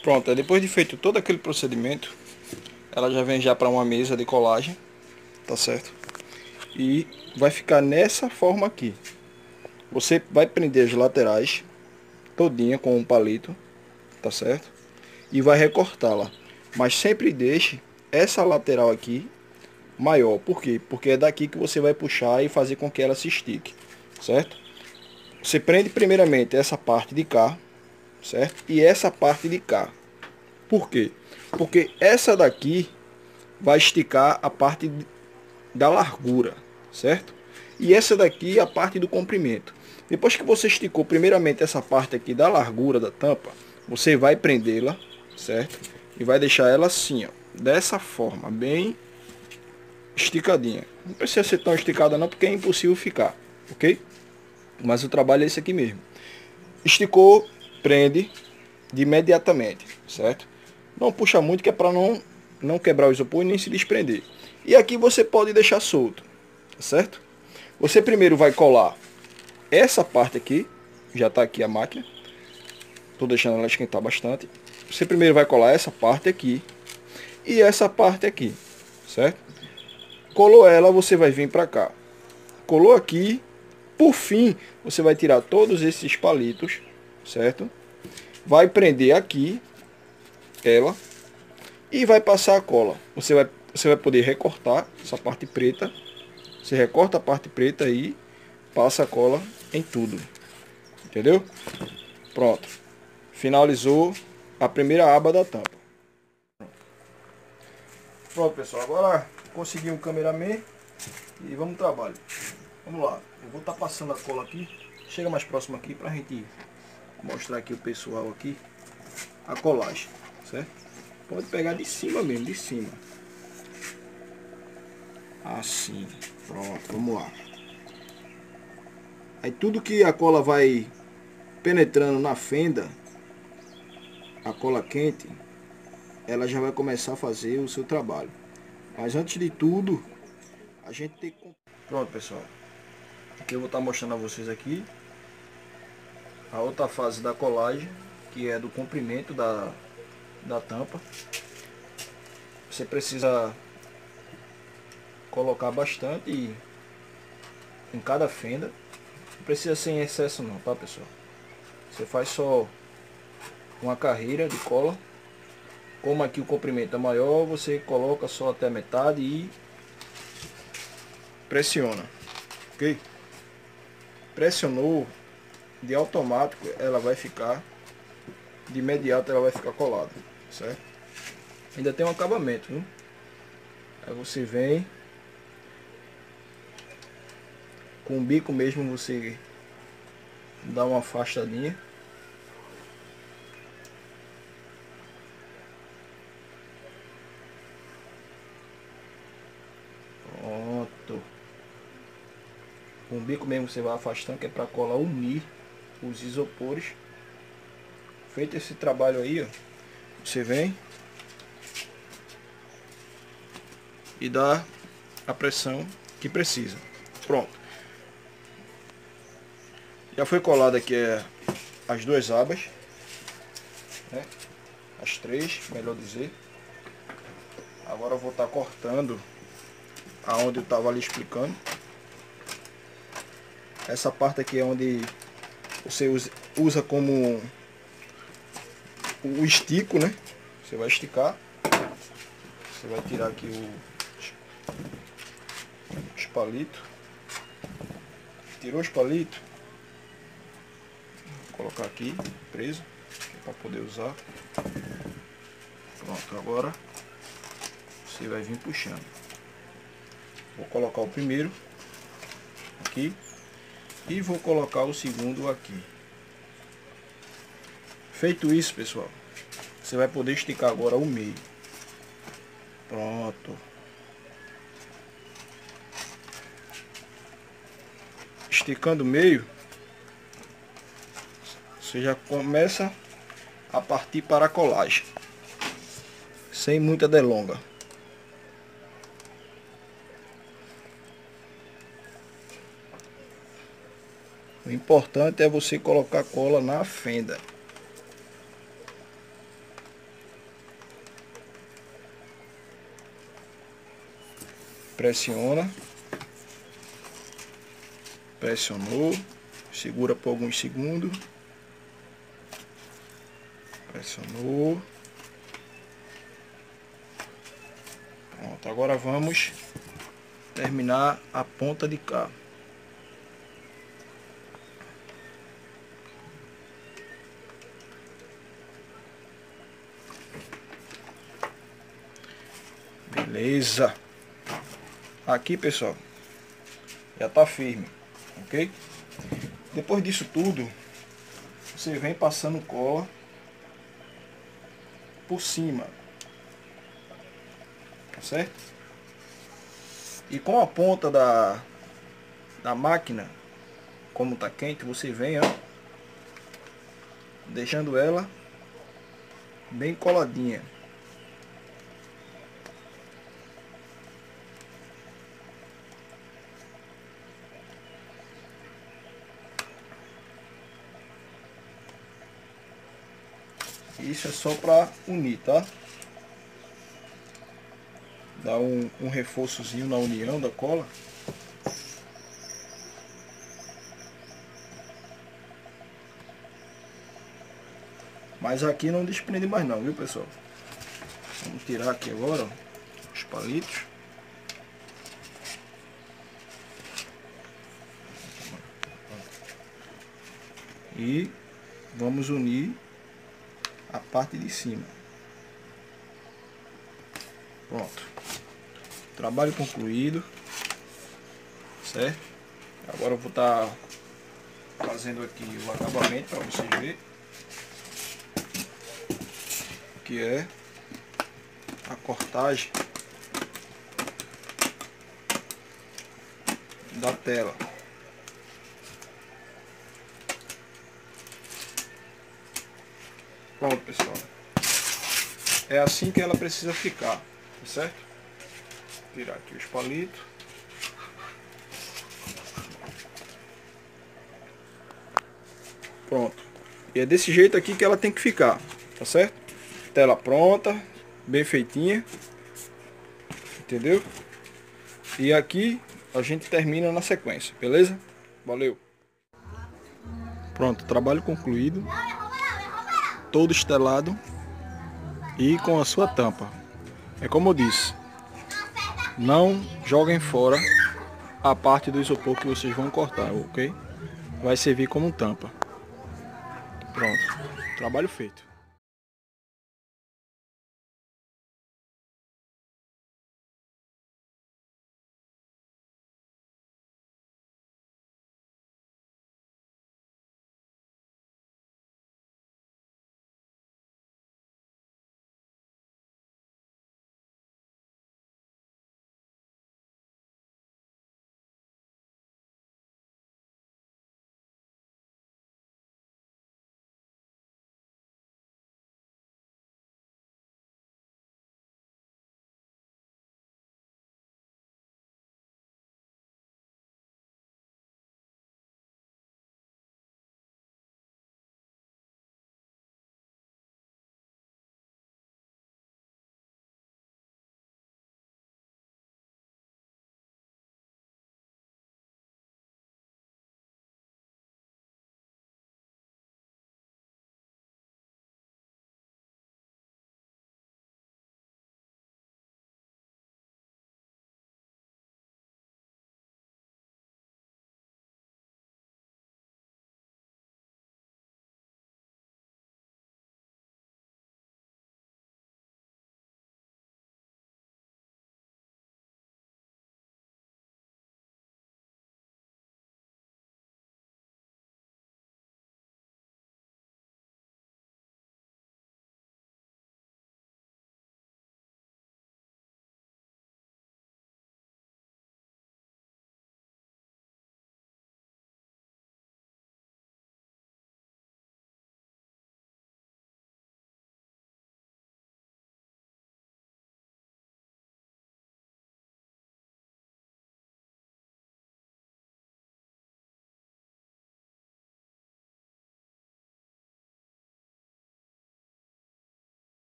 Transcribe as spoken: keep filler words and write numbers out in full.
Pronto, depois de feito todo aquele procedimento, ela já vem já para uma mesa de colagem, tá certo? E vai ficar nessa forma aqui. Você vai prender as laterais todinha com um palito, tá certo? E vai recortá-la. Mas sempre deixe essa lateral aqui maior. Por quê? Porque é daqui que você vai puxar e fazer com que ela se estique, certo? Você prende primeiramente essa parte de cá, certo? E essa parte de cá. Por quê? Porque essa daqui vai esticar a parte da largura, certo? E essa daqui é a parte do comprimento. Depois que você esticou primeiramente essa parte aqui da largura da tampa, você vai prendê-la, certo? E vai deixar ela assim, ó, dessa forma, bem esticadinha. Não precisa ser tão esticada não, porque é impossível ficar, ok? Mas o trabalho é esse aqui mesmo. Esticou, prende de imediatamente, certo? Não puxa muito, que é para não, não quebrar o isopor e nem se desprender. E aqui você pode deixar solto, certo? Você primeiro vai colar essa parte aqui, já está aqui a máquina, estou deixando ela esquentar bastante. Você primeiro vai colar essa parte aqui e essa parte aqui, certo? Colou ela, você vai vir para cá. Colou aqui, por fim, você vai tirar todos esses palitos, certo? Vai prender aqui ela e vai passar a cola. Você vai, você vai poder recortar essa parte preta. Você recorta a parte preta e passa a cola em tudo. Entendeu? Pronto. Finalizou a primeira aba da tampa. Pronto, pessoal. Agora consegui um cameraman e vamos ao trabalho. Vamos lá. Eu vou estar tá passando a cola aqui. Chega mais próximo aqui para a gente mostrar aqui o pessoal aqui a colagem, certo? Pode pegar de cima mesmo, de cima. Assim. Pronto, vamos lá. Aí tudo que a cola vai penetrando na fenda, a cola quente, ela já vai começar a fazer o seu trabalho. Mas antes de tudo, a gente tem que... Pronto, pessoal. Aqui eu vou estar mostrando a vocês aqui a outra fase da colagem, que é do comprimento da, da tampa. Você precisa colocar bastante em cada fenda. Não precisa ser em excesso não, tá, pessoal? Você faz só uma carreira de cola. Como aqui o comprimento é maior, você coloca só até a metade e pressiona, ok? Pressionou, de automático ela vai ficar, de imediato ela vai ficar colada, certo? Ainda tem um acabamento, viu? Aí você vem com o bico mesmo, você dá uma afastadinha. Pronto. Com o bico mesmo você vai afastando, que é para a cola unir os isopores. Feito esse trabalho aí, ó, você vem e dá a pressão que precisa. Pronto. Já foi colado aqui é, as duas abas, né? As três, melhor dizer. Agora eu vou estar cortando aonde eu estava ali explicando. Essa parte aqui é onde você usa, usa como o estico, né? Você vai esticar. Você vai tirar aqui o, os palitos. Tirou os palitos. Vou colocar aqui preso para poder usar. Pronto, agora você vai vir puxando. Vou colocar o primeiro aqui e vou colocar o segundo aqui. Feito isso, pessoal, você vai poder esticar agora o meio. Pronto. Esticando o meio, você já começa a partir para a colagem, sem muita delonga. O importante é você colocar a cola na fenda. pressiona, pressionou, segura por alguns segundos, pressionou. Pronto, agora vamos terminar a ponta de cá. Beleza. Aqui, pessoal, já tá firme, ok? Depois disso tudo, você vem passando cola por cima, tá certo? E com a ponta da, da máquina, como tá quente, você vem, ó, deixando ela bem coladinha. Isso é só para unir, tá? Dá um, um reforçozinho na união da cola. Mas aqui não desprende mais não, viu, pessoal? Vamos tirar aqui agora, ó, os palitos. E vamos unir a parte de cima. Pronto. Trabalho concluído. Certo? Agora eu vou estar fazendo aqui o acabamento para vocês verem. Que é a cortagem da tela. Pronto, pessoal. É assim que ela precisa ficar, tá certo? Vou tirar aqui os palitos. Pronto. E é desse jeito aqui que ela tem que ficar, tá certo? Tela pronta, bem feitinha. Entendeu? E aqui a gente termina na sequência, beleza? Valeu! Pronto, trabalho concluído. Todo estelado e com a sua tampa. É como eu disse, não joguem fora a parte do isopor que vocês vão cortar, ok? Vai servir como tampa. Pronto, trabalho feito.